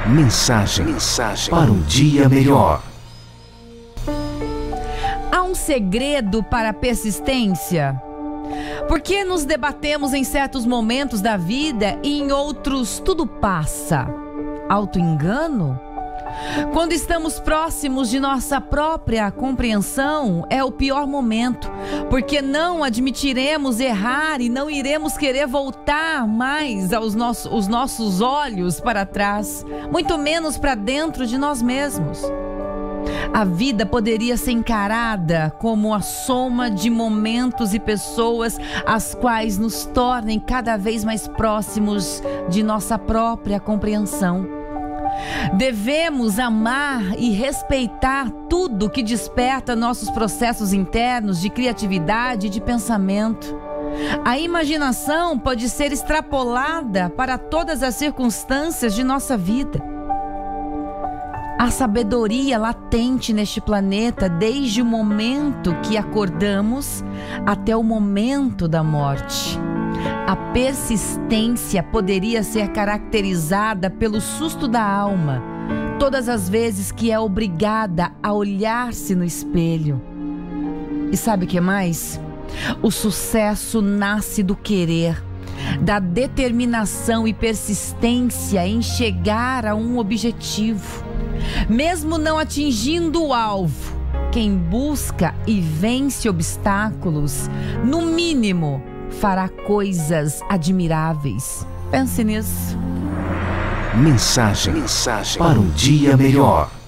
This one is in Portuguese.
Mensagem para um dia melhor. Há um segredo para a persistência? Por que nos debatemos em certos momentos da vida e em outros tudo passa? Auto-engano? Quando estamos próximos de nossa própria compreensão, é o pior momento, porque não admitiremos errar e não iremos querer voltar mais os nossos olhos para trás, muito menos para dentro de nós mesmos. A vida poderia ser encarada como a soma de momentos e pessoas as quais nos tornem cada vez mais próximos de nossa própria compreensão. Devemos amar e respeitar tudo que desperta nossos processos internos de criatividade e de pensamento. A imaginação pode ser extrapolada para todas as circunstâncias de nossa vida. Há sabedoria latente neste planeta desde o momento que acordamos até o momento da morte. A persistência poderia ser caracterizada pelo susto da alma, todas as vezes que é obrigada a olhar-se no espelho. E sabe o que mais? O sucesso nasce do querer, da determinação e persistência em chegar a um objetivo. Mesmo não atingindo o alvo, quem busca e vence obstáculos, no mínimo, fará coisas admiráveis. Pense nisso. Mensagem para um dia melhor.